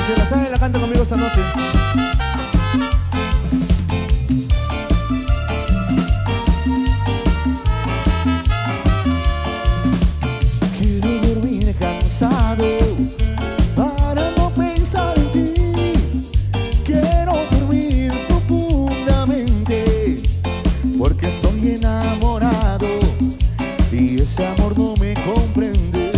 se la sabe, la canta conmigo esta noche. Quiero dormir cansado para no pensar en ti. Quiero dormir profundamente porque estoy enamorado y ese amor no me comprende.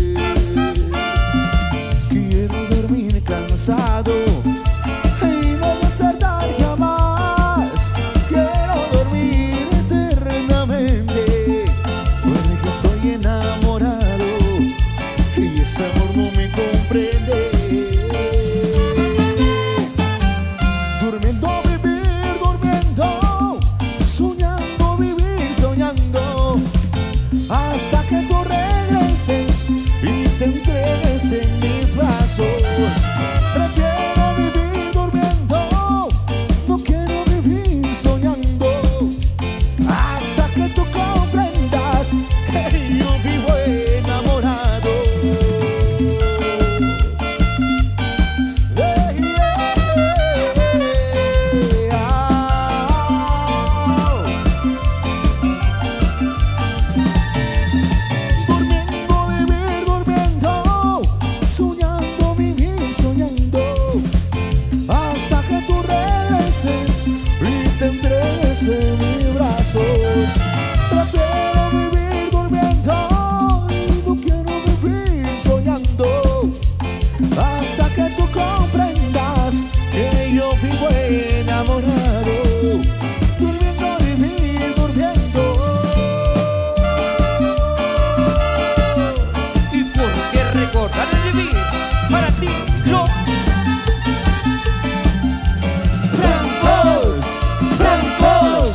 Quiero dormir cansado y no despertar jamás. Quiero dormir eternamente porque estoy enamorado y ese amor no me comprende. Durmiendo, vivir, durmiendo, soñando, vivir, soñando, hasta que tú regreses y te entregues en mis brazos. Prefiero vivir durmiendo, no quiero vivir soñando, hasta que tú comprendas que yo vivo enamorado. En mis brazos, prefiero vivir durmiendo y no quiero vivir soñando, hasta que tú comprendas que yo vivo enamorado. Durmiendo, vivir, durmiendo. Y porque recordar es vivir, para ti los francos, francos.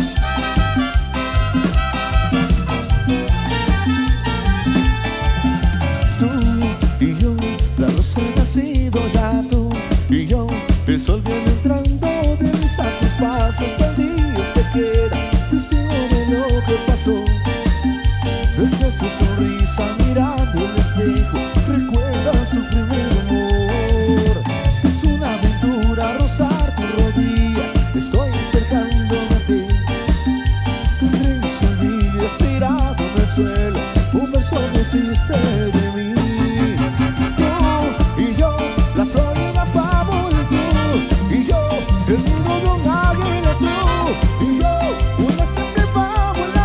Tú y yo, la rosa ha sido ya tú y yo, el sol viene entrando, desliza tus pasos, el día se queda testigo de lo que pasó. Desde su sonrisa mirando el espejo, recuerdas tu primer amor. Es una aventura rozar tus rodillas, estoy acercándome a ti. Tu risa olvido estirado en el suelo, un verso que hiciste de mí. Tú y yo, la flor y la fábula, tú y yo, el nido de un águila, tú y yo, una simple fábula.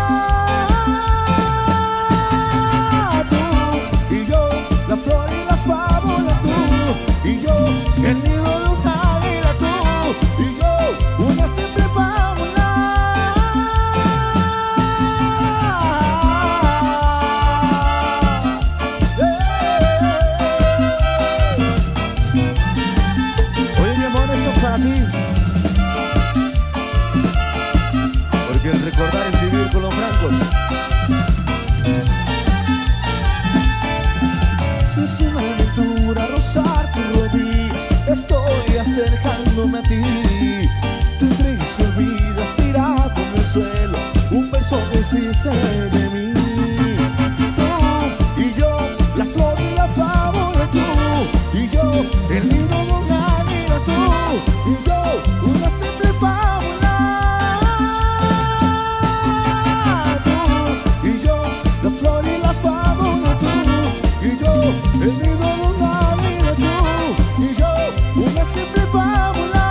Tú y yo, la flor y la fábula, tú y yo, el nido de un águila, tú y yo, una simple fábula. Oye, mi amor, eso es para ti, porque el recordar es vivir con los francos. Es una aventura rozar tus rodillas, estoy acercándome a ti. Tu risa olvidas tirado en el suelo, un beso que hiciste de mí. Tú y yo, la flor y la fábula, tú y yo, el nido de un águila, tú y yo, una simple fábula. Tú y yo, la flor y la fábula, tú y yo, el nido de un águila, tú y yo, una simple fábula.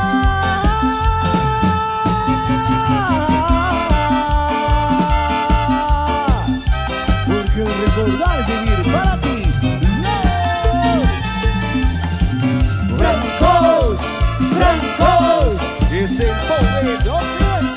Porque el recordar es vivir para ti. Los francos, francos, es el poder de